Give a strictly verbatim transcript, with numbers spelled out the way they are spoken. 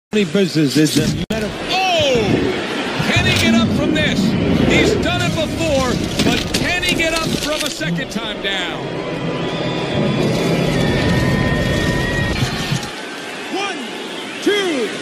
business is a meta- Oh! Can he get up from this? He's done it before, but can he get up from a second time down?